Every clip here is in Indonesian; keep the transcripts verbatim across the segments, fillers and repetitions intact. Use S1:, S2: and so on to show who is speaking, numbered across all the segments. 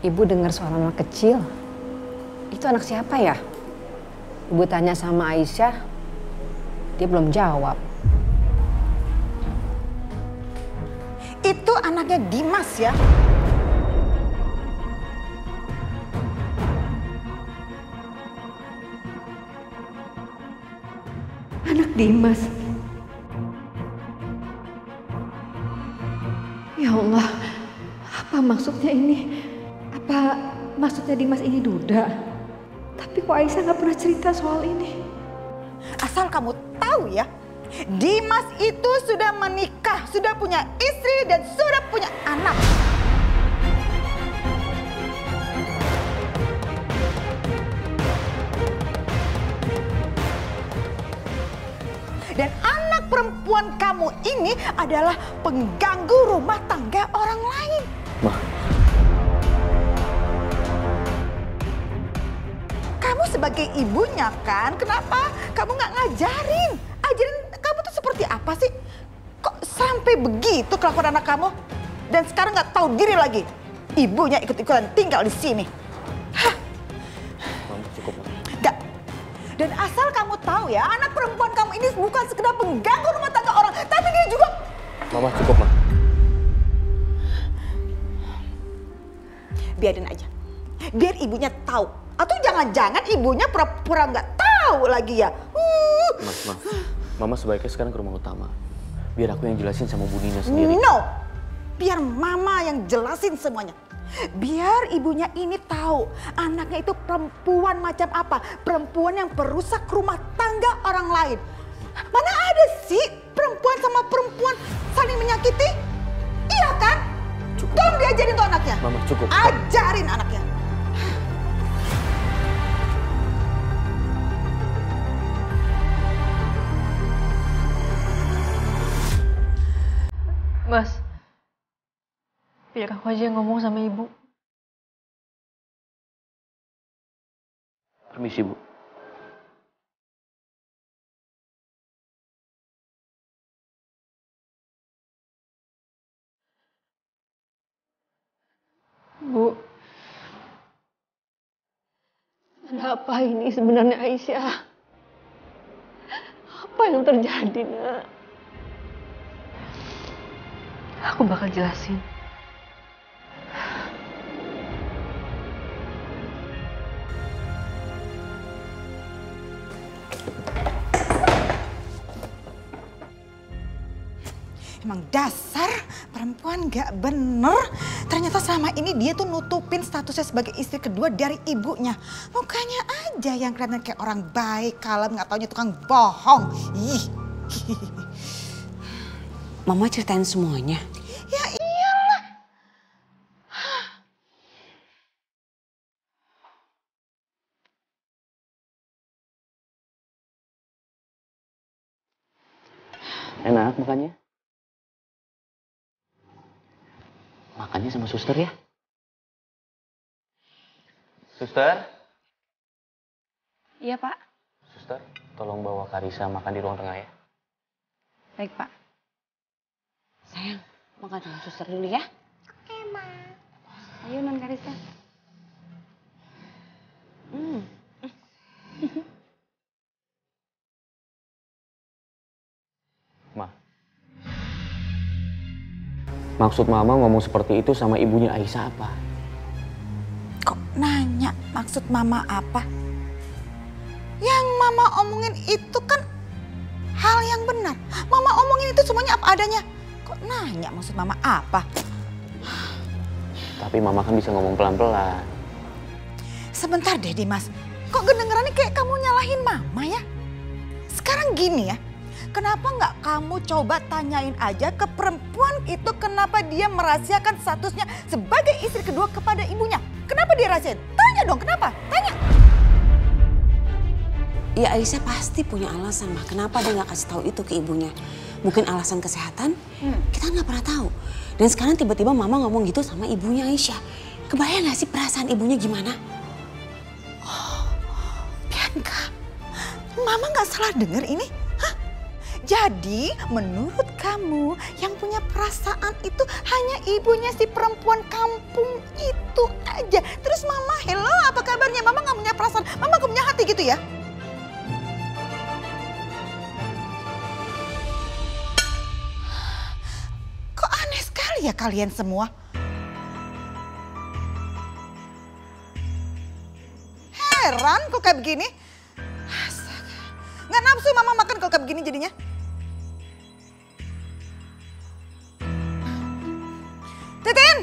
S1: Ibu dengar suara anak kecil. Itu anak siapa ya? Ibu tanya sama Aisyah, dia belum jawab.
S2: Itu anaknya Dimas ya?
S3: Anak Dimas. Ya Allah, apa maksudnya ini? Apa maksudnya Dimas ini duda? Tapi kok Aisyah nggak pernah cerita soal ini?
S2: Asal kamu tahu ya, Dimas itu sudah menikah, sudah punya istri dan sudah punya anak. Dan anak perempuan kamu ini adalah pengganggu rumah tangga orang lain.
S4: Ma.
S2: Kamu sebagai ibunya kan, kenapa kamu nggak ngajarin? Ajarin kamu tuh seperti apa sih? Kok sampai begitu kelakuan anak kamu? Dan sekarang nggak tahu diri lagi. Ibunya ikut-ikutan tinggal di sini. Hah?
S4: Mama cukup, Ma.
S2: Nggak. Dan asal kamu tahu ya, anak perempuan kamu ini bukan sekedar pengganggu rumah tangga orang, tapi dia juga...
S4: Mama cukup, Ma.
S2: Biarin aja. Biar ibunya tahu. Atau jangan-jangan ibunya pura-pura nggak tahu lagi ya. Uh.
S4: Ma, Ma. Mama sebaiknya sekarang ke rumah utama. Biar aku yang jelasin sama Bu Nina sendiri.
S2: No. Biar mama yang jelasin semuanya. Biar ibunya ini tahu anaknya itu perempuan macam apa. Perempuan yang perusak rumah tangga orang lain. Mana ada sih perempuan sama perempuan saling menyakiti? Iya kan?
S4: Cukup.
S2: Tolong diajarin tuh anaknya.
S4: Mama cukup.
S2: Ajarin anaknya.
S3: Mas, biar aku aja yang ngomong sama ibu.
S4: Permisi, Bu.
S3: Bu, ada apa ini sebenarnya Aisyah? Apa yang terjadi, Nak? Aku bakal jelasin.
S2: Emang dasar perempuan gak bener. Ternyata selama ini dia tuh nutupin statusnya sebagai istri kedua dari ibunya. Mukanya aja yang kelihatan kayak orang baik, kalem, gak taunya tukang bohong. Ih.
S5: Mama ceritain semuanya.
S2: Ya iyalah.
S4: Enak makannya? Makannya sama suster ya? Suster?
S3: Iya, Pak.
S4: Suster, tolong bawa Karisa makan di ruang tengah ya.
S3: Baik, Pak.
S5: Sayang, makan sama suster dulu ya.
S3: Oke, Ma. Ayo, Non Karisa.
S5: Hmm.
S4: Ma. Maksud Mama ngomong seperti itu sama ibunya Aisyah apa?
S2: Kok nanya maksud mama apa? Yang mama omongin itu kan hal yang benar. Mama omongin itu semuanya apa adanya. Kok nanya maksud mama apa?
S4: Tapi Mama kan bisa ngomong pelan-pelan.
S2: Sebentar deh Dimas. Kok kedengerannya kayak kamu nyalahin mama ya? Sekarang gini ya. Kenapa nggak kamu coba tanyain aja ke perempuan itu kenapa dia merahasiakan statusnya sebagai istri kedua kepada ibunya? Kenapa dia rahasiain? Tanya dong, kenapa? Tanya.
S5: Ya Aisyah pasti punya alasan mah. Kenapa dia nggak kasih tahu itu ke ibunya? Mungkin alasan kesehatan? Hmm. Kita nggak pernah tahu. Dan sekarang tiba-tiba Mama ngomong gitu sama ibunya Aisyah. Kebayang nggak sih perasaan ibunya gimana?
S2: Oh, Bianca, Mama nggak salah denger ini? Hah? Jadi menurut kamu yang punya perasaan itu hanya ibunya si perempuan kampung itu aja. Terus mama, hello apa kabarnya? Mama gak punya perasaan, mama gak punya hati gitu ya? Kok aneh sekali ya kalian semua? Heran kok kayak begini. Astaga. Gak nafsu mama makan kalau kayak begini jadinya. Titin!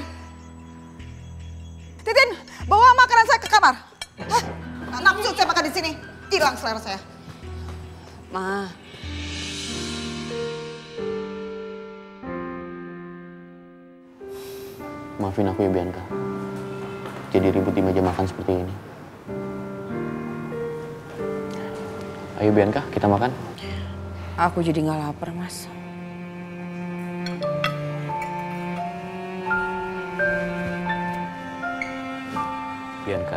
S2: Titin, bawa makanan saya ke kamar. Hah? Gak nafsu saya makan di sini. Hilang selera saya.
S5: Ma.
S4: Maafin aku ya Bianca. Jadi ribut di meja makan seperti ini. Ayo Bianca, kita makan.
S5: Aku jadi gak lapar, Mas.
S4: Bianca.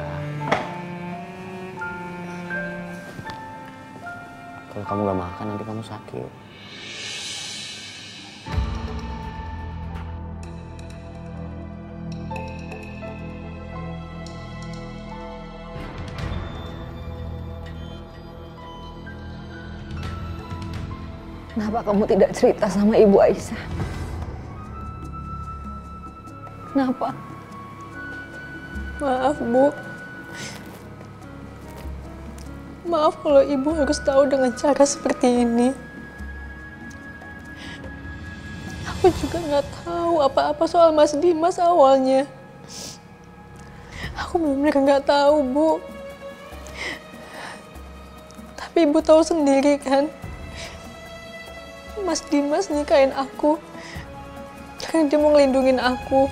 S4: Kalau kamu gak makan, nanti kamu sakit.
S1: Kenapa kamu tidak cerita sama Ibu Aisyah? Kenapa?
S6: Maaf, Bu. Maaf kalau Ibu harus tahu dengan cara seperti ini. Aku juga nggak tahu apa-apa soal Mas Dimas awalnya. Aku benar-benar nggak tahu, Bu. Tapi Ibu tahu sendiri kan, Mas Dimas nikahin aku karena dia mau ngelindungin aku.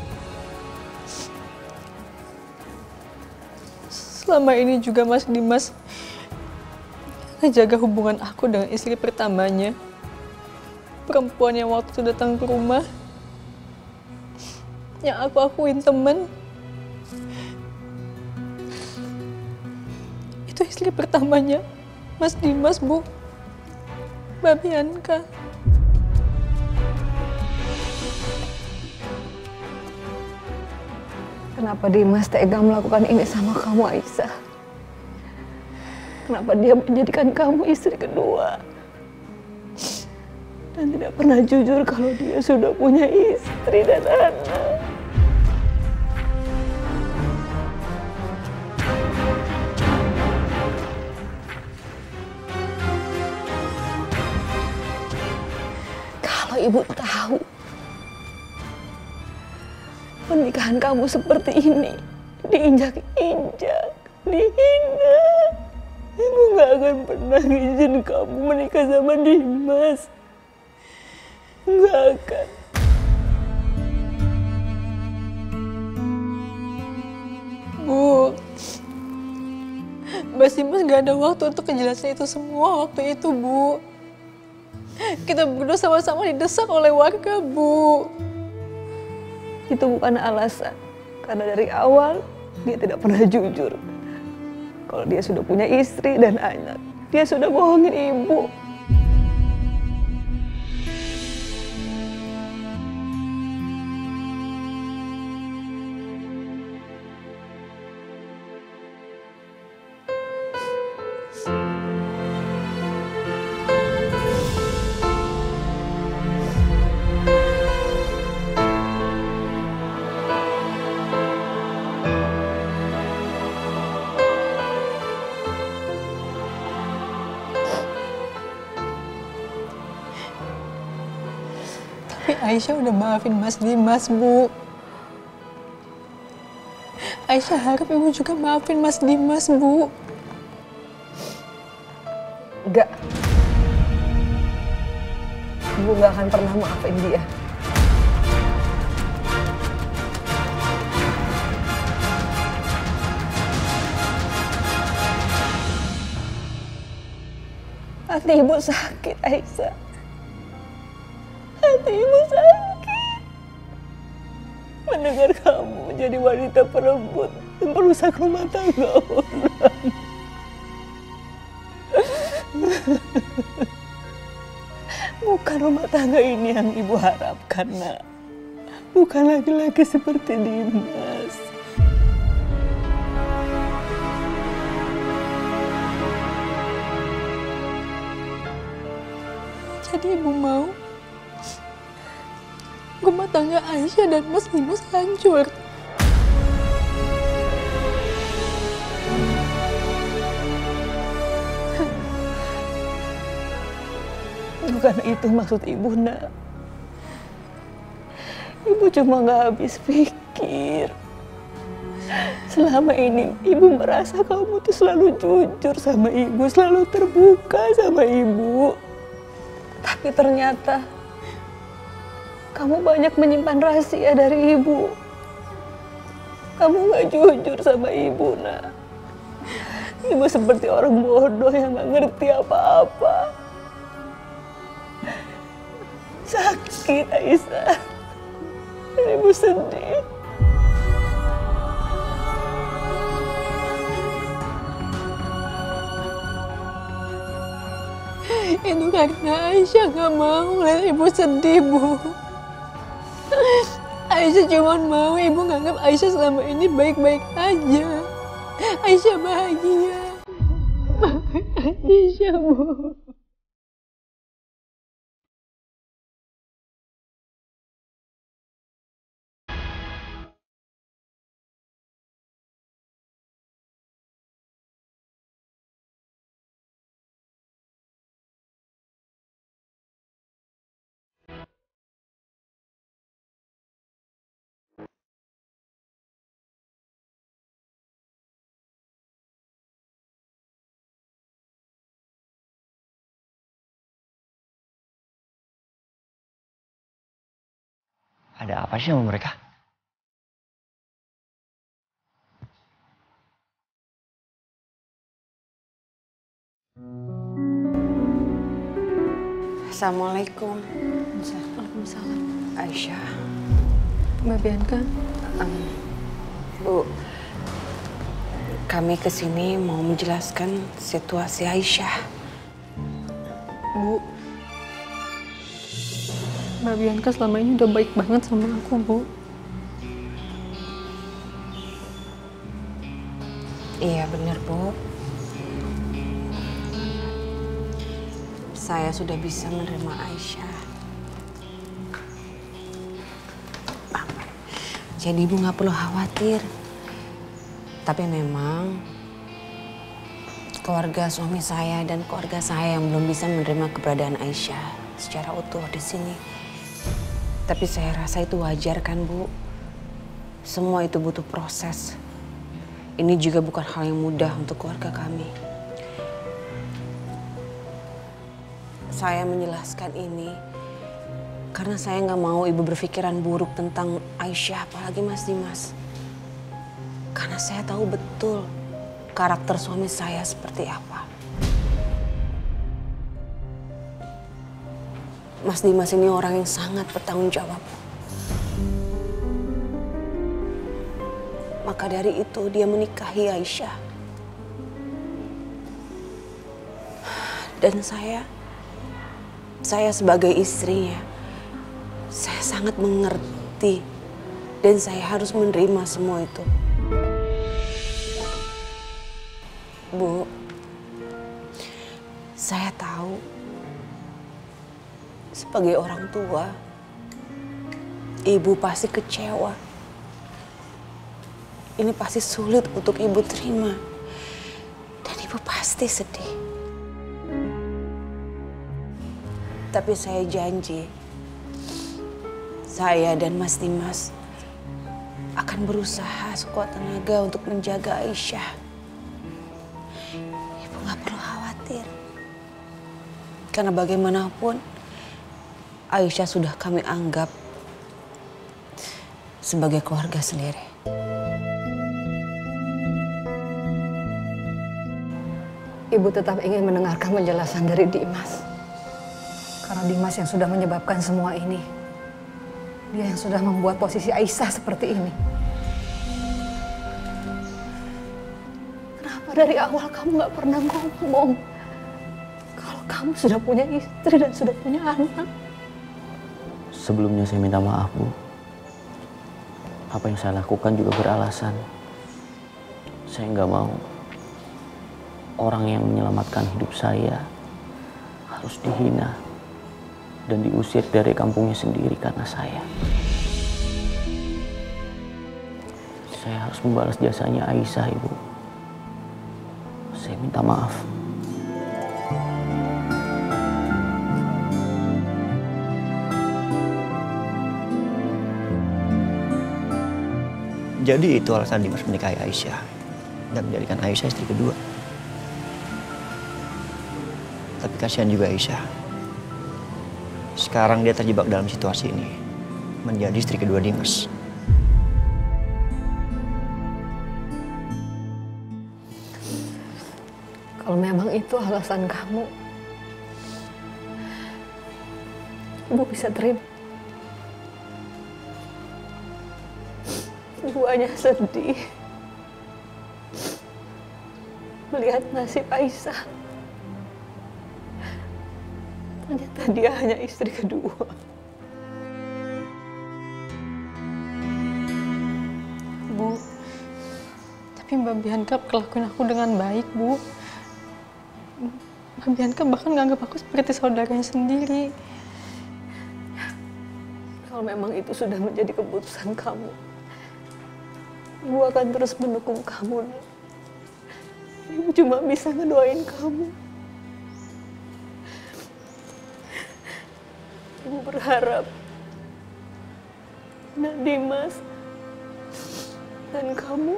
S6: Selama ini juga Mas Dimas ngejaga hubungan aku dengan istri pertamanya, perempuan yang waktu itu datang ke rumah, yang aku akuin temen. Itu istri pertamanya Mas Dimas, Bu. Mbak Bianca.
S1: Kenapa Dimas tega melakukan ini sama kamu, Aisyah? Kenapa dia menjadikan kamu istri kedua? Dan tidak pernah jujur kalau dia sudah punya istri dan anak. Kalau Ibu tahu pernikahan kamu seperti ini, diinjak-injak, dihina, Ibu gak akan pernah izin kamu menikah sama Dimas. Gak akan.
S6: Bu, Mas Dimas gak ada waktu untuk ngejelasin itu semua waktu itu, Bu. Kita berdua sama-sama didesak oleh warga, Bu.
S1: Itu bukan alasan, karena dari awal dia tidak pernah jujur. Kalau dia sudah punya istri dan anak, dia sudah bohongin Ibu.
S6: Tapi Aisyah udah maafin Mas Dimas, Bu. Aisyah harap Ibu juga maafin Mas Dimas, Bu.
S1: Enggak. Ibu gak akan pernah maafin dia. Hati Ibu sakit, Aisyah. Hati Ibu sakit mendengar kamu menjadi wanita perebut dan perusak rumah tangga orang. rumah tangga ini yang ibu harapkan, nak. Bukan laki-laki seperti Dimas.
S6: Jadi ibu mau rumah tangga Aisyah dan Mas Dimas hancur.
S1: Bukan itu maksud ibu, nak. Ibu cuma gak habis pikir. Selama ini ibu merasa kamu tuh selalu jujur sama ibu, selalu terbuka sama ibu. Tapi ternyata kamu banyak menyimpan rahasia dari ibu. Kamu gak jujur sama ibu, nak. Ibu seperti orang bodoh yang gak ngerti apa-apa. Sakit, Aisyah. Ibu sedih.
S6: Itu karena Aisyah gak mau lihat ibu sedih, Bu. Aisyah cuma mau ibu nganggap Aisyah selama ini baik-baik aja. Aisyah bahagia. Aisyah, Bu.
S7: Ada apa sih sama mereka?
S5: Assalamualaikum.
S6: Waalaikumsalam.
S5: Aisyah.
S6: Mbak Bianca.
S5: Um, Bu, kami kesini mau menjelaskan situasi Aisyah.
S6: Bu, Mbak Bianca selama ini udah baik banget sama aku, Bu.
S5: Iya benar, Bu. Saya sudah bisa menerima Aisyah. Jadi Ibu nggak perlu khawatir. Tapi memang keluarga suami saya dan keluarga saya yang belum bisa menerima keberadaan Aisyah secara utuh di sini. Tapi saya rasa itu wajar kan, Bu? Semua itu butuh proses. Ini juga bukan hal yang mudah untuk keluarga kami. Saya menjelaskan ini karena saya nggak mau ibu berpikiran buruk tentang Aisyah, apalagi Mas Dimas. Karena saya tahu betul karakter suami saya seperti apa. Mas Dimas ini orang yang sangat bertanggung jawab. Maka dari itu dia menikahi Aisyah. Dan saya, saya sebagai istrinya, saya sangat mengerti dan saya harus menerima semua itu. Bu, saya tahu sebagai orang tua, ibu pasti kecewa. Ini pasti sulit untuk ibu terima. Dan ibu pasti sedih. Tapi saya janji, saya dan Mas Dimas akan berusaha sekuat tenaga untuk menjaga Aisyah. Ibu gak perlu khawatir. Karena bagaimanapun, Aisyah sudah kami anggap sebagai keluarga sendiri.
S3: Ibu tetap ingin mendengarkan penjelasan dari Dimas. Karena Dimas yang sudah menyebabkan semua ini. Dia yang sudah membuat posisi Aisyah seperti ini.
S1: Kenapa dari awal kamu gak pernah ngomong kalau kamu sudah punya istri dan sudah punya anak?
S4: Sebelumnya saya minta maaf, Bu. Apa yang saya lakukan juga beralasan. Saya nggak mau orang yang menyelamatkan hidup saya harus dihina dan diusir dari kampungnya sendiri karena saya. Saya harus membalas jasanya Aisyah, Ibu. Saya minta maaf.
S7: Jadi itu alasan Dimas menikahi Aisyah dan menjadikan Aisyah istri kedua. Tapi kasihan juga Aisyah. Sekarang dia terjebak dalam situasi ini, menjadi istri kedua Dimas.
S3: Kalau memang itu alasan kamu, Ibu bisa terima. Ibu hanya sedih melihat nasib Aisyah. Ternyata dia hanya istri kedua.
S6: Bu, tapi Mbak Bianca perlakuin aku dengan baik, Bu. Mbak Bianca bahkan nganggap aku seperti saudaranya sendiri.
S3: Kalau memang itu sudah menjadi keputusan kamu, Ibu akan terus mendukung kamu. Ibu cuma bisa ngedoain kamu. Ibu berharap Nak Dimas dan kamu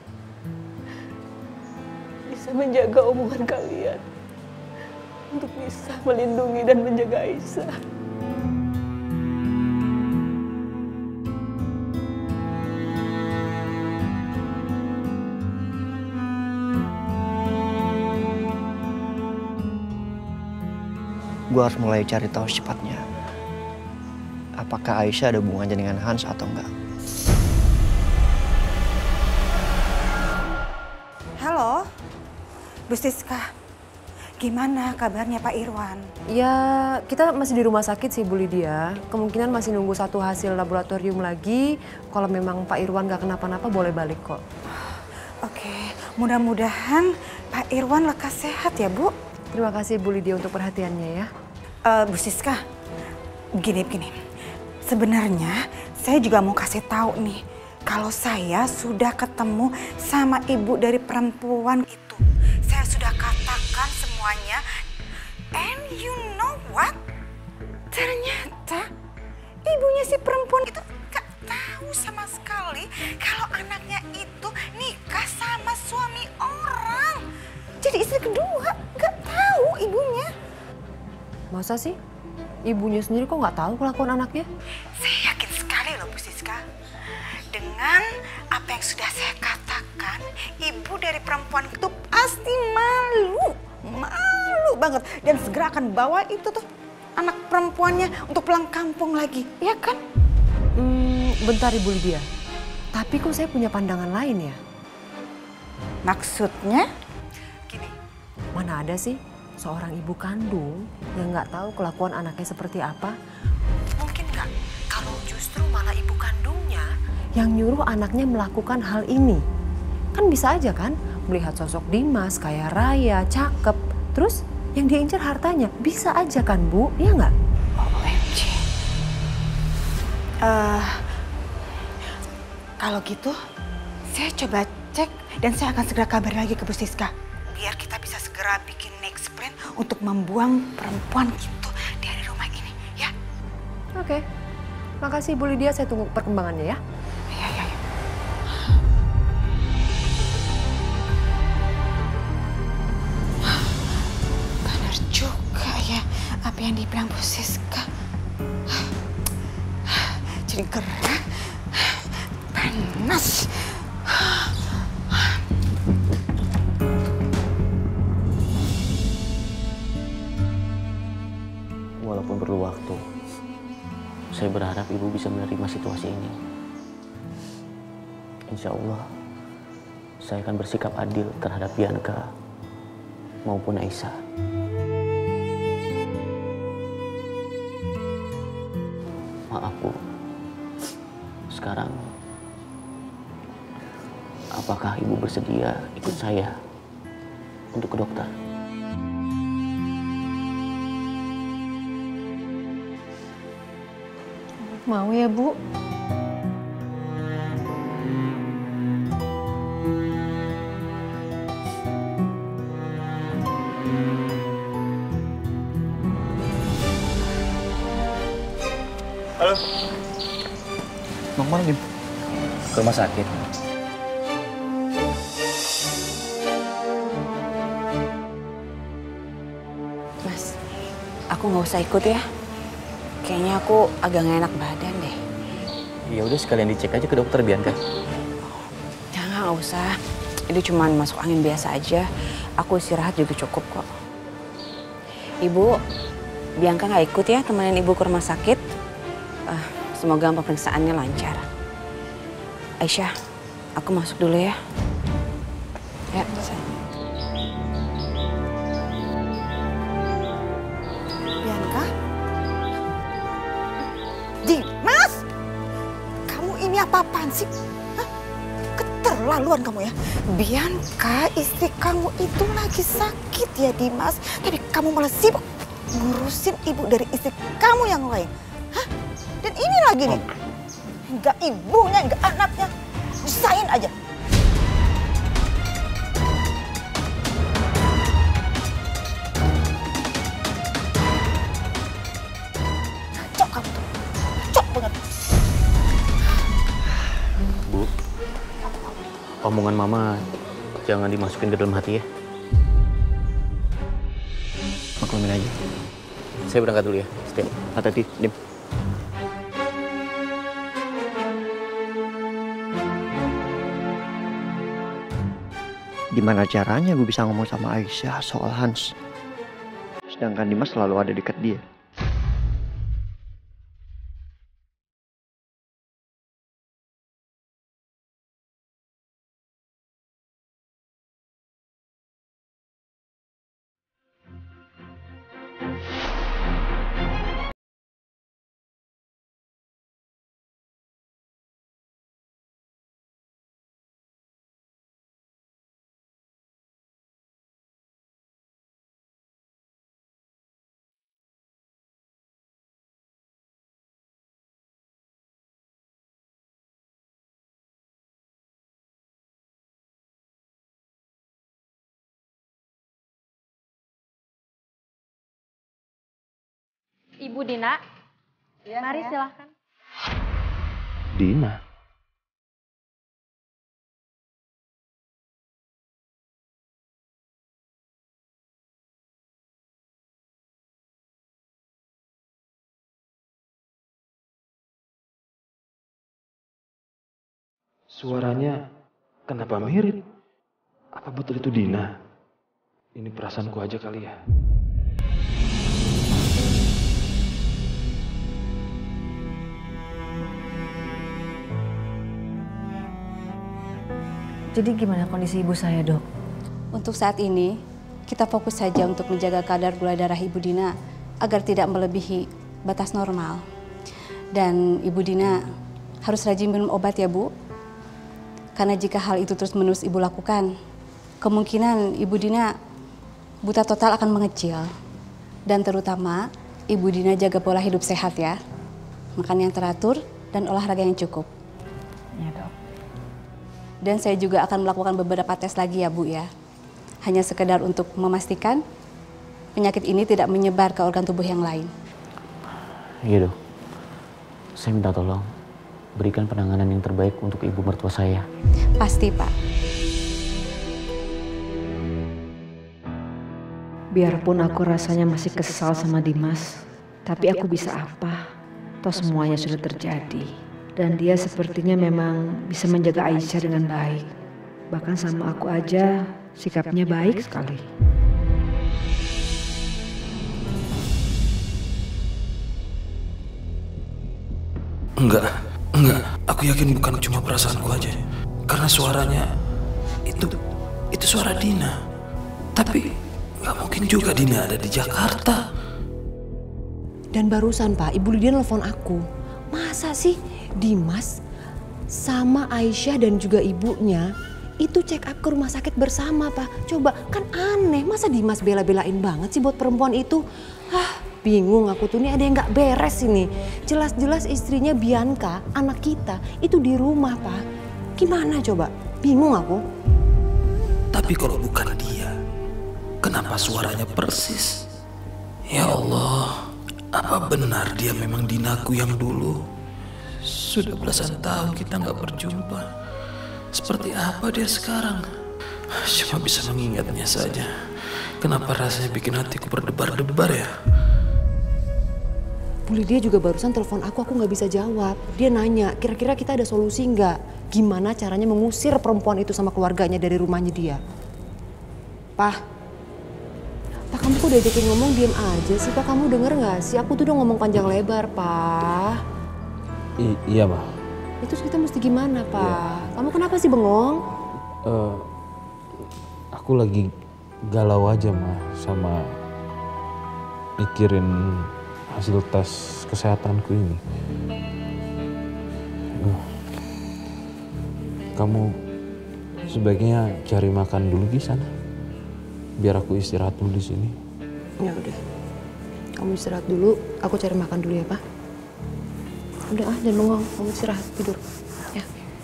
S3: bisa menjaga omongan kalian untuk bisa melindungi dan menjaga Aisyah.
S7: Gue harus mulai cari tahu secepatnya. Apakah Aisyah ada hubungannya dengan Hans atau enggak?
S2: Halo, Bu Siska. Gimana kabarnya Pak Irwan?
S8: Ya, kita masih di rumah sakit sih Bu Lydia. Kemungkinan masih nunggu satu hasil laboratorium lagi. Kalau memang Pak Irwan gak kenapa-napa boleh balik kok.
S2: Oke, mudah-mudahan Pak Irwan lekas sehat ya Bu.
S8: Terima kasih Bu Lydia untuk perhatiannya ya.
S2: Uh, Bu Siska, begini-begini. Sebenarnya saya juga mau kasih tahu nih. Kalau saya sudah ketemu sama ibu dari perempuan itu. Saya sudah katakan semuanya. And you know what? Ternyata ibunya si perempuan itu gak tahu sama sekali kalau anaknya itu nikah sama suami orang. Jadi istri kedua, gak tahu ibunya.
S8: Masa sih? Ibunya sendiri kok nggak tahu kelakuan anaknya?
S2: Saya yakin sekali loh Bu Siska. Dengan apa yang sudah saya katakan, ibu dari perempuan itu pasti malu. Malu banget. Dan segera akan bawa itu tuh anak perempuannya untuk pulang kampung lagi. Ya kan?
S8: Hmm, bentar Ibu Lydia. Tapi kok saya punya pandangan lain ya?
S2: Maksudnya?
S8: Gini. Mana ada sih seorang ibu kandung yang nggak tahu kelakuan anaknya seperti apa? Mungkin nggak kalau justru malah ibu kandungnya yang nyuruh anaknya melakukan hal ini. Kan bisa aja kan melihat sosok Dimas kaya raya, cakep, terus yang diincar hartanya. Bisa aja kan Bu, iya nggak?
S2: O M G. Uh, kalau gitu saya coba cek dan saya akan segera kabar lagi ke Bu Siska. Biar kita bisa segera bikin next plan untuk membuang perempuan itu dari rumah ini, ya?
S8: Oke. Makasih Bu Lydia, saya tunggu perkembangannya ya.
S2: Iya, iya, iya. Benar juga ya apa yang dibilang Bu Siska. Jadi gerah, panas.
S4: Walaupun perlu waktu, saya berharap Ibu bisa menerima situasi ini. Insya Allah, saya akan bersikap adil terhadap Bianca maupun Aisyah. Bu. Sekarang, apakah Ibu bersedia ikut saya untuk ke dokter?
S3: Mau ya, Bu?
S9: Halo.
S7: Mau kemana, Dim? Ke rumah sakit.
S5: Mas, aku nggak usah ikut ya. Kayaknya aku agak nggak enak badan deh.
S4: Ya udah sekalian dicek aja ke dokter Bianca.
S5: Jangan, nggak usah. Itu cuma masuk angin biasa aja. Aku istirahat juga cukup kok. Ibu, Bianca nggak ikut ya temenin ibu ke rumah sakit. Uh, semoga pemeriksaannya lancar. Aisyah, aku masuk dulu ya. Ya, sayang.
S2: Bianca? Dimas! Kamu ini apa-apaan sih? Hah? Keterlaluan kamu ya. Bianca, istri kamu itu lagi sakit ya Dimas. Tapi kamu malah sibuk ngurusin ibu dari istri kamu yang lain. Hah? Dan ini lagi nih. Enggak ibunya, enggak anaknya. Usahain aja. Cok kamu tuh. Cok banget.
S4: Bu, omongan Mama jangan dimasukin ke dalam hati ya.
S7: Maklumin aja.
S4: Saya berangkat dulu ya. Setia.
S7: Hati-hati, Dim. Gimana caranya gue bisa ngomong sama Aisyah soal Hans? Sedangkan Dimas selalu ada dekat dia.
S10: Ibu Dina, ya, mari ya. Silahkan.
S4: Dina?
S9: Suaranya kenapa mirip? Apa betul itu Dina? Ini perasaanku aja kali ya.
S3: Jadi gimana kondisi ibu saya, Dok?
S10: Untuk saat ini, kita fokus saja untuk menjaga kadar gula darah Ibu Dina agar tidak melebihi batas normal. Dan Ibu Dina harus rajin minum obat ya, Bu. Karena jika hal itu terus-menerus Ibu lakukan, kemungkinan Ibu Dina buta total akan mengecil. Dan terutama, Ibu Dina jaga pola hidup sehat ya. Makan yang teratur dan olahraga yang cukup.
S3: Ya, Dok.
S10: Dan saya juga akan melakukan beberapa tes lagi ya, Bu ya. Hanya sekedar untuk memastikan penyakit ini tidak menyebar ke organ tubuh yang lain.
S4: Iya, Dok. Saya minta tolong berikan penanganan yang terbaik untuk ibu mertua saya.
S10: Pasti, Pak.
S3: Biarpun aku rasanya masih kesal sama Dimas, tapi aku bisa apa? Toh semuanya sudah terjadi. Dan dia sepertinya memang bisa menjaga Aisyah dengan baik. Bahkan sama aku aja sikapnya baik sekali.
S9: Enggak, enggak. Aku yakin bukan cuma perasaanku aja. Karena suaranya itu itu suara Dina. Tapi nggak mungkin juga Dina ada di Jakarta.
S8: Dan barusan Pak, Ibu Lydia nelfon aku. Masa sih Dimas sama Aisyah dan juga ibunya itu check up ke rumah sakit bersama, Pak? Coba, kan aneh. Masa Dimas bela-belain banget sih buat perempuan itu? Hah, bingung aku tuh, nih ada yang gak beres ini. Jelas-jelas istrinya Bianca, anak kita, itu di rumah, Pak. Gimana coba? Bingung aku.
S9: Tapi kalau bukan dia, kenapa suaranya persis? Ya Allah, apa benar dia memang Dinaku yang dulu? Sudah belasan tahun kita nggak berjumpa. Seperti apa dia sekarang? Cuma bisa mengingatnya saja. Kenapa rasanya bikin hatiku berdebar-debar ya?
S8: Bu Lydia juga barusan telepon aku, aku nggak bisa jawab. Dia nanya, kira-kira kita ada solusi nggak? Gimana caranya mengusir perempuan itu sama keluarganya dari rumahnya dia? Pak, Pak kamu kok diajakin ngomong diem aja sih? Pak kamu denger nggak sih? Aku tuh udah ngomong panjang lebar, Pak.
S11: I iya, Ma.
S8: Itu kita mesti gimana, Pak? Iya. Kamu kenapa sih bengong?
S11: Uh, aku lagi galau aja, Ma, sama mikirin hasil tes kesehatanku ini. Duh. Kamu sebaiknya cari makan dulu di sana. Biar aku istirahat dulu di sini.
S8: Ya udah. Kamu istirahat dulu, aku cari makan dulu ya, Pak. Udah ah, jangan bengong. Kamu istirahat, tidur. Ya.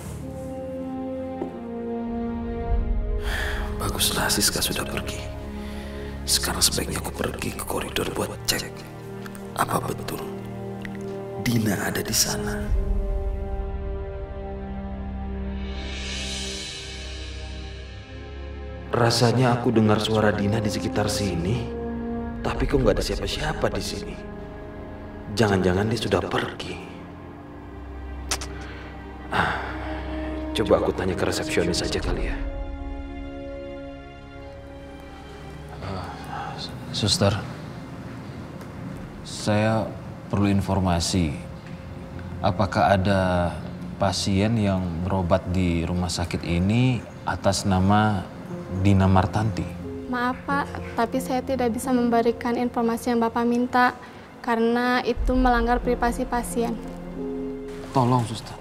S9: Baguslah Siska sudah pergi. Sekarang sebaiknya aku pergi ke koridor buat cek. Apa betul Dina ada di sana? Rasanya aku dengar suara Dina di sekitar sini, tapi kok nggak ada siapa-siapa di sini. Jangan-jangan dia sudah pergi. Ah, coba aku tanya ke resepsionis saja kali ya.
S11: Uh, Suster, saya perlu informasi. Apakah ada pasien yang berobat di rumah sakit ini atas nama Dina Martanti?
S12: Maaf Pak, tapi saya tidak bisa memberikan informasi yang Bapak minta karena itu melanggar privasi pasien.
S11: Tolong Suster.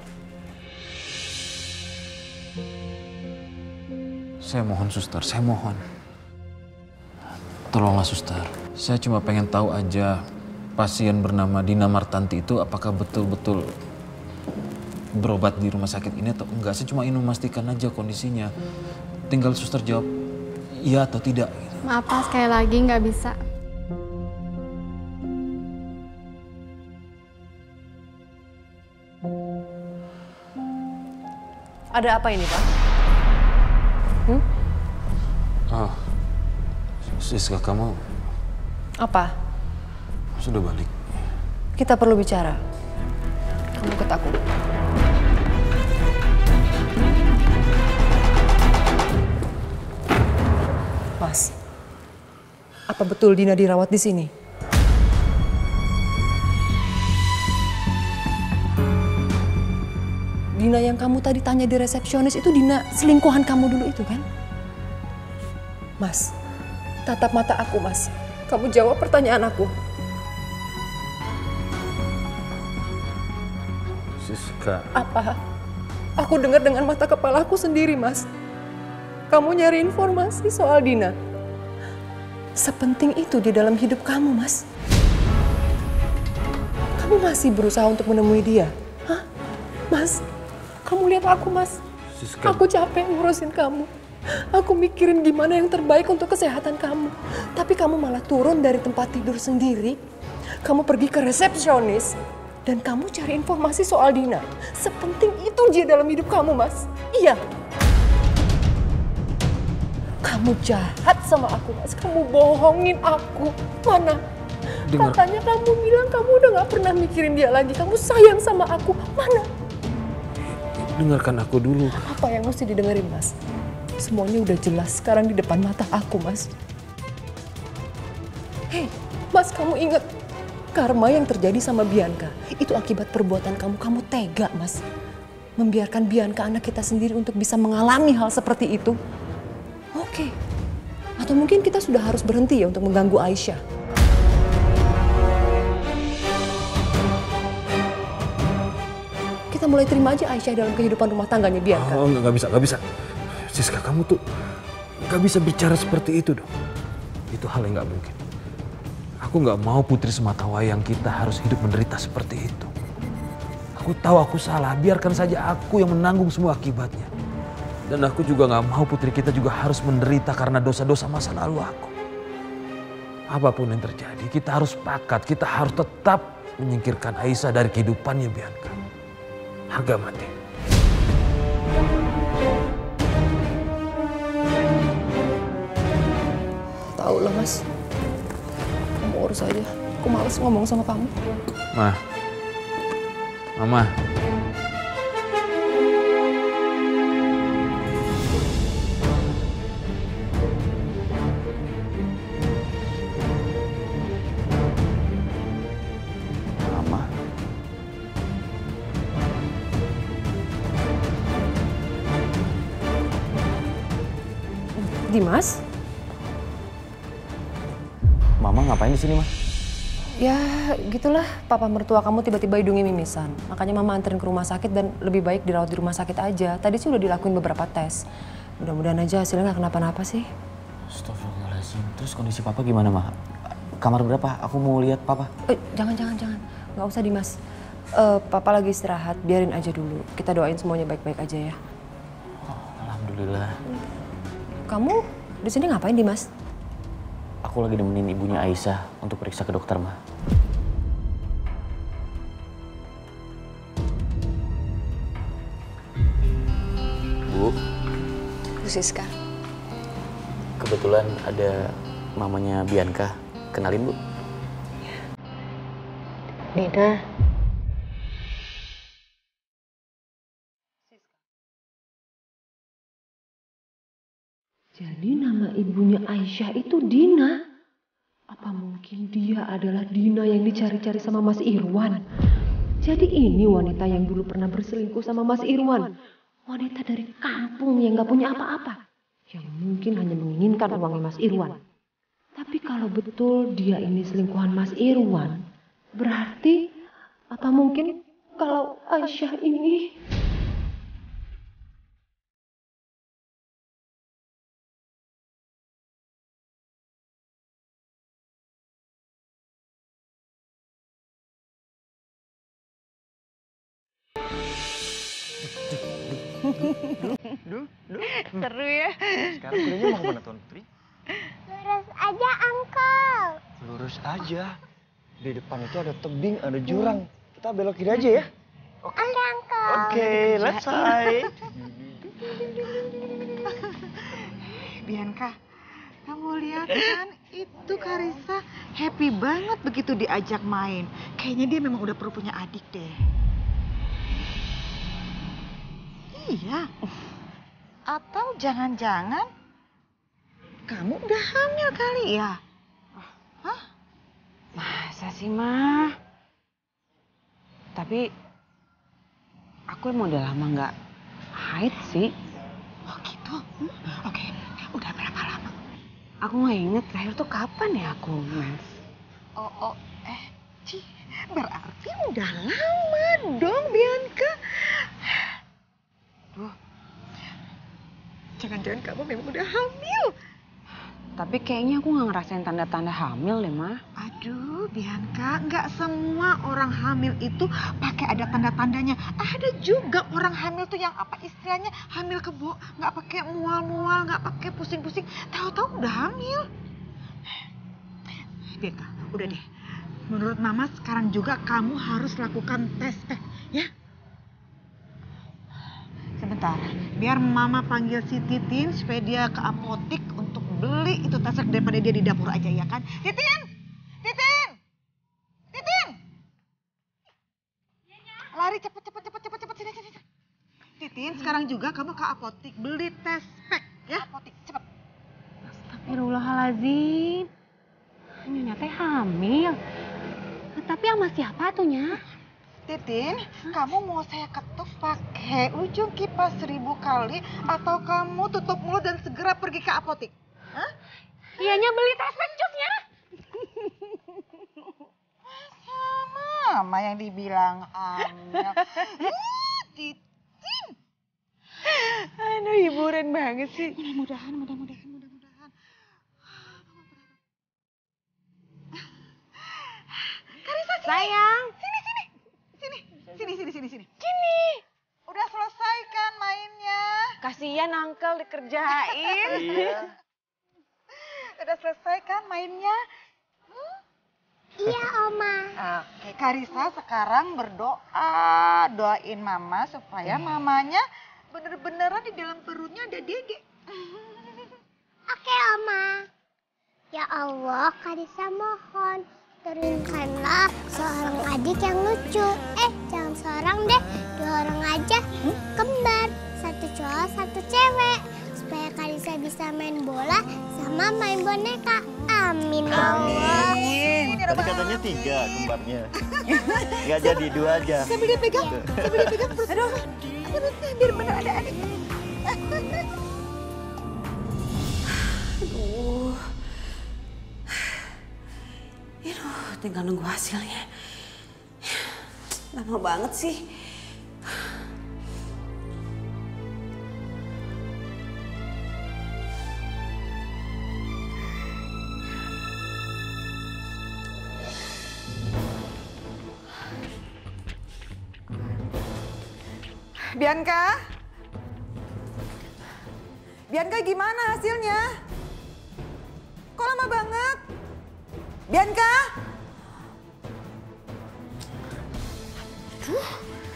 S11: Saya mohon Suster, saya mohon. Tolonglah Suster. Saya cuma pengen tahu aja pasien bernama Dina Martanti itu apakah betul-betul berobat di rumah sakit ini atau enggak. Saya cuma ingin memastikan aja kondisinya. Tinggal Suster jawab iya atau tidak.
S12: Maaf Pak, sekali lagi nggak bisa.
S8: Ada apa ini, Pak? Hmm?
S11: Ah, Siska, kamu
S8: apa?
S11: Sudah balik.
S8: Kita perlu bicara. Kamu ikut aku. Mas, apa betul Dina dirawat di sini? Dina yang kamu tadi tanya di resepsionis itu Dina selingkuhan kamu dulu itu kan? Mas, tatap mata aku Mas. Kamu jawab pertanyaan aku.
S11: Siska.
S8: Apa? Aku dengar dengan mata kepalaku sendiri Mas. Kamu nyari informasi soal Dina. Sepenting itu di dalam hidup kamu Mas. Kamu masih berusaha untuk menemui dia? Hah? Mas, kamu lihat aku Mas. Siska. Aku capek ngurusin kamu. Aku mikirin gimana yang terbaik untuk kesehatan kamu. Tapi kamu malah turun dari tempat tidur sendiri. Kamu pergi ke resepsionis. Dan kamu cari informasi soal Dina. Sepenting itu dia dalam hidup kamu Mas. Iya. Kamu jahat sama aku Mas. Kamu bohongin aku. Mana? Dengar. Katanya kamu bilang kamu udah gak pernah mikirin dia lagi. Kamu sayang sama aku. Mana?
S11: Dengarkan aku dulu.
S8: Apa yang mesti didengerin Mas? Semuanya udah jelas sekarang di depan mata aku Mas. Hei Mas, kamu ingat karma yang terjadi sama Bianca itu akibat perbuatan kamu. Kamu tega Mas membiarkan Bianca anak kita sendiri untuk bisa mengalami hal seperti itu. Oke, atau mungkin kita sudah harus berhenti ya untuk mengganggu Aisyah. kita mulai terima aja Aisyah dalam kehidupan rumah tangganya Bianca.
S11: Oh, nggak bisa, nggak bisa. Siska, kamu tuh nggak bisa bicara seperti itu dong. Itu hal yang nggak mungkin. Aku nggak mau putri sematawayang kita harus hidup menderita seperti itu. Aku tahu aku salah, biarkan saja aku yang menanggung semua akibatnya. Dan aku juga nggak mau putri kita juga harus menderita karena dosa-dosa masa lalu aku. Apapun yang terjadi, kita harus sepakat, kita harus tetap menyingkirkan Aisyah dari kehidupannya Bianca. Harga mati.
S8: Tahu lah Mas, kamu urus aja. Aku males ngomong sama kamu.
S11: Ma, Mama.
S8: Dimas?
S4: Mama ngapain di sini, Ma?
S8: Ya, gitulah. Papa mertua kamu tiba-tiba hidungnya mimisan. Makanya Mama anterin ke rumah sakit dan lebih baik dirawat di rumah sakit aja. Tadi sih udah dilakuin beberapa tes. Mudah-mudahan aja hasilnya nggak kenapa-napa sih.
S4: Astagfirullahaladzim. Terus kondisi Papa gimana, Ma? Kamar berapa? Aku mau lihat Papa.
S8: Eh, jangan, jangan, jangan. Nggak usah, Dimas. Uh, Papa lagi istirahat. Biarin aja dulu. Kita doain semuanya baik-baik aja ya.
S4: Oh, alhamdulillah.
S8: Kamu di sini ngapain, Dimas?
S4: Aku lagi nemenin ibunya Aisyah untuk periksa ke dokter, Ma. Bu.
S1: Bu Siska.
S4: Kebetulan ada mamanya Bianca. Kenalin, Bu.
S1: Dina.
S3: Jadi nama ibunya Aisyah itu Dina. Apa mungkin dia adalah Dina yang dicari-cari sama Mas Irwan? Jadi ini wanita yang dulu pernah berselingkuh sama Mas Irwan. Wanita dari kampung yang gak punya apa-apa. Yang mungkin hanya menginginkan uangnya Mas Irwan. Tapi kalau betul dia ini selingkuhan Mas Irwan, berarti apa mungkin kalau Aisyah ini...
S2: Duh, duh. Seru ya.
S7: Sekarang kuliahnya mau kemana Tuan Putri?
S13: Lurus aja, Uncle.
S7: Lurus aja. Di depan itu ada tebing, ada jurang. Kita belok kiri aja ya.
S13: Oke, okay. Uncle.
S7: Oke, okay, let's say.
S2: Bianca, kamu lihat kan itu Karissa happy banget begitu diajak main. Kayaknya dia memang udah perlu punya adik deh. Iya. Atau jangan-jangan kamu udah hamil kali ya? Hah?
S5: Masa sih, Ma? Tapi aku emang udah lama nggak haid sih.
S2: Oh gitu? Hmm? Oke, udah berapa lama?
S5: Aku nggak inget terakhir tuh kapan ya aku mens.
S2: Oh, oh, eh, Ci, berarti udah lama dong, Bianca. Duh, jangan-jangan kamu memang udah hamil.
S5: Tapi kayaknya aku nggak ngerasain tanda-tanda hamil deh, Ma.
S2: Aduh, Bianca, nggak semua orang hamil itu pakai ada tanda-tandanya. Ada juga orang hamil tuh yang apa istilahnya hamil kebo, nggak pakai mual-mual, nggak pakai pusing-pusing, tahu-tahu udah hamil. Bianca, udah deh. Menurut Mama sekarang juga kamu harus lakukan tes, eh, ya? Sebentar, biar Mama panggil si Titin supaya dia ke apotik untuk beli itu tes daripada dia di dapur aja ya kan? Titin! Titin! Titin! Lari cepet cepet cepet cepet cepet sini sini. Titin, sekarang juga kamu ke apotik beli tes pack ya? Apotik cepet.
S14: Astagfirullahaladzim. Nyonya teh hamil. Tapi sama siapa tuh, Nya?
S2: Titin, kamu mau saya ketuk pakai ujung kipas seribu kali atau kamu tutup mulut dan segera pergi ke apotik? Hah?
S14: Iyanya beli tes pencusnya.
S2: Mama yang dibilang hamil. Titin. Aduh, hiburan banget sih. Mudah-mudahan, mudah-mudahan, mudah-mudahan. Karisa, sini. Sayang. Sini, sini. Sini, sini, sini, sini, sini. Sini. Udah selesai kan mainnya?
S8: Kasihan Uncle dikerjain.
S7: Iya.
S2: Udah selesai kan mainnya? Hmm?
S13: Iya, Oma.
S2: Oke, Karisa sekarang berdoa. Doain Mama supaya mamanya bener-beneran di dalam perutnya ada Dede.
S13: Oke, Oma. Ya Allah, Karisa mohon. Turunkanlah seorang adik yang lucu. Eh, jangan seorang deh. Dua orang aja. Kembar. Satu cowok, satu cewek. Supaya Karisa bisa main bola sama main boneka. Amin, Allah.
S7: Tadi katanya tiga kembarnya. Nggak jadi dua aja.
S2: Sambil dia pegang, sambil dia pegang perut. Aduh, perutnya biar bener ada adik.
S5: Aduh. Aduh, tinggal nunggu hasilnya. Lama banget sih.
S2: Bianca? Bianca gimana hasilnya? Kok lama banget? Bianca? Aduh.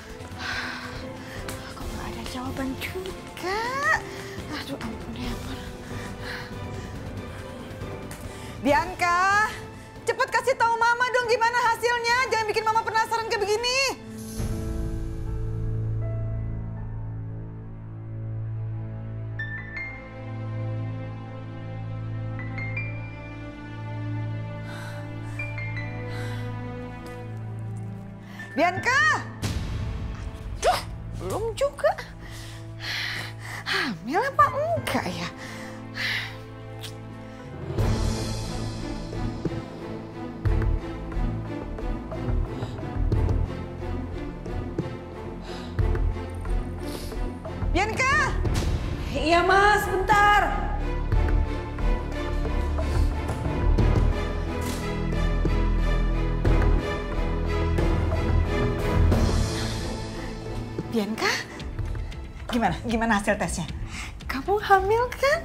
S2: Kok gak ada jawaban juga? Aduh ampun ya ampun. Bianca, cepet kasih tahu Mama dong gimana hasilnya. Jangan bikin Mama penasaran kayak begini. Bianca! Aduh, belum juga. Hamil apa enggak ya? Bianca!
S5: Iya Mas, bentar.
S2: Bianca, gimana? Gimana hasil tesnya? Kamu hamil kan?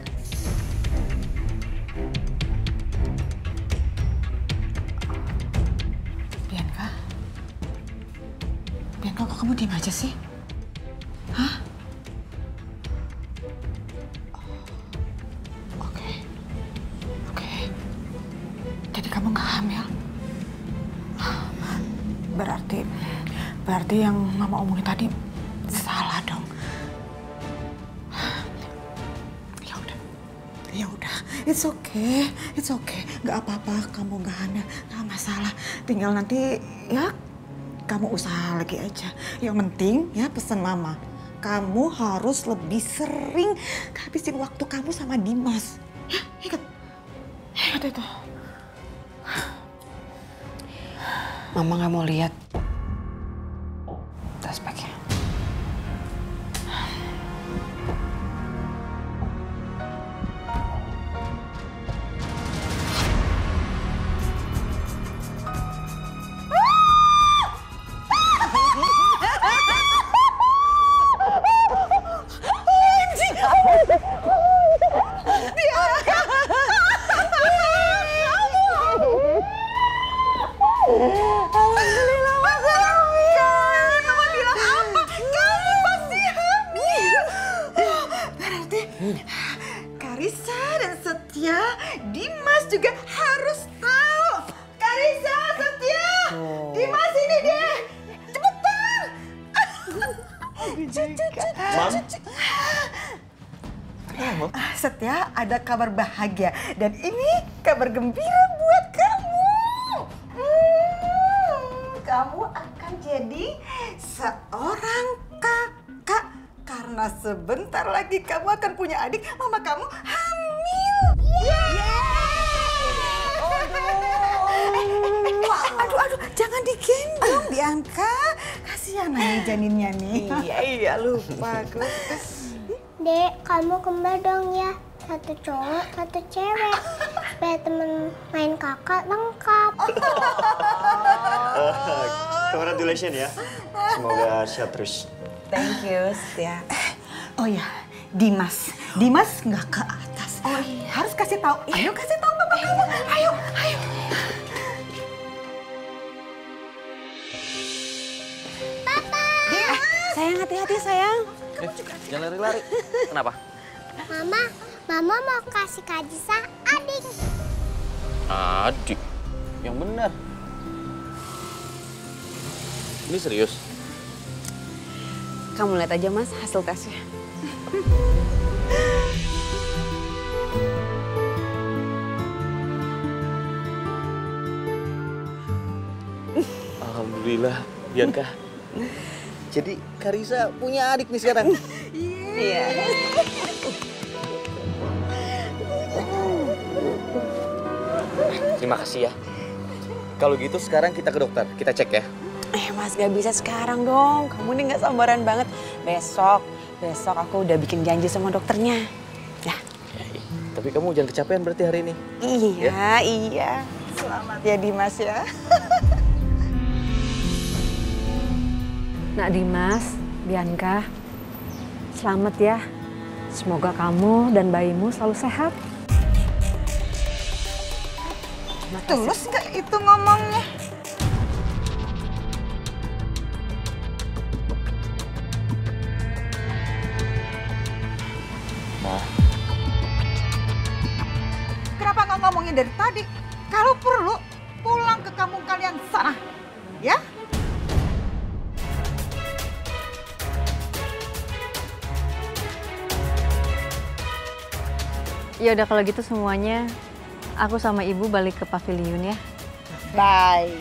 S2: Bianca? Bianca, kok kamu diem aja sih? Hah? Oke. Oke. Jadi kamu nggak hamil? Berarti, berarti yang Mama omongin tadi salah dong. Ya udah, ya udah, it's okay, it's okay. Gak apa-apa, kamu gak hamil, gak masalah. Tinggal nanti ya kamu usaha lagi aja. Yang penting ya pesan Mama, kamu harus lebih sering habisin waktu kamu sama Dimas. Ya, ingat, ingat itu.
S5: Mama gak mau lihat tes packnya.
S2: Alhamdulillah, Mas hamil. Mama bilang apa? Kamu pasti hamil. Berarti Karisa dan Setia, Dimas juga harus tahu. Karisa, Setia, Dimas ini deh. Cepetan.
S7: Mam.
S2: Setia, ada kabar bahagia. Dan ini kabar gembira buat kamu. Hmm, kamu akan jadi seorang kakak. Karena sebentar lagi kamu akan punya adik, mama kamu hamil. Aduh, aduh, jangan digendong, Bianca. Kasih kasihan nih janinnya nih. Iya, iya lupa aku.
S13: Dek, kamu kembar dong ya. Satu cowok, satu cewek. Supaya temen main kakak lengkap.
S7: Congratulations ya. Semoga sehat terus.
S2: Thank you, Setia. Oh ya, Dimas. Dimas nggak ke atas. Oh iya. Harus kasih tahu. Ayo kasih tahu papa kamu. Ayo, ayo.
S13: Papa.
S5: Eh, sayang hati-hati sayang.
S4: Eh, jangan lari-lari. Kenapa?
S13: Mama, Mama mau kasih Kak Jisa adik.
S4: Adik? Yang benar. Ini serius?
S5: Kamu lihat aja Mas hasil tesnya.
S4: Alhamdulillah, Bianca. Jadi Karisa punya adik nih sekarang.
S5: Iya.
S4: Terima kasih ya. Kalau gitu sekarang kita ke dokter, kita cek ya.
S5: Eh Mas gak bisa sekarang dong, kamu nih gak sabaran banget. Besok, besok aku udah bikin janji sama dokternya. Ya.
S4: Ya, tapi kamu jangan kecapean berarti hari ini.
S5: Iya,
S4: ya?
S5: iya. Selamat ya Dimas ya.
S3: Nak Dimas, Bianca, selamat ya. Semoga kamu dan bayimu selalu sehat.
S2: Tulus nggak itu ngomongnya?
S4: Ma.
S2: Kenapa nggak ngomongin dari tadi? Kalau perlu, pulang ke kampung kalian sana, ya?
S15: Ya udah kalau gitu semuanya, aku sama ibu balik ke pavilion ya.
S2: Bye.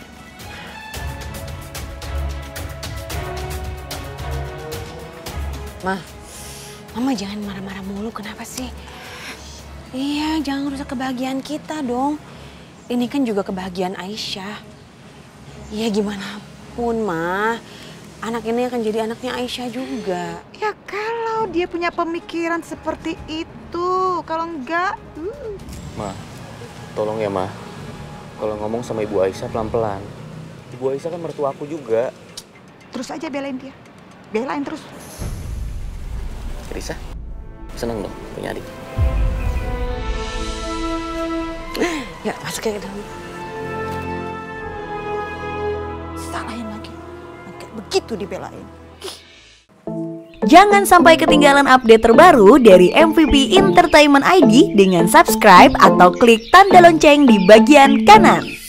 S5: Ma, Mama jangan marah-marah mulu, kenapa sih? Iya, jangan rusak kebahagiaan kita dong. Ini kan juga kebahagiaan Aisyah. Iya gimana pun, Ma. Anak ini akan jadi anaknya Aisyah juga.
S2: Ya kalau dia punya pemikiran seperti itu, kalau enggak... Uh.
S4: Ma, tolong ya Ma. Kalau ngomong sama Ibu Aisyah pelan-pelan. Ibu Aisyah kan mertua aku juga.
S2: Terus aja belain dia. Belain terus.
S4: Risa, seneng dong punya adik.
S5: Ya, masuk ke dalam.
S2: Salahin lagi. Oke, begitu dibelain.
S16: Jangan sampai ketinggalan update terbaru dari M V P Entertainment I D dengan subscribe atau klik tanda lonceng di bagian kanan.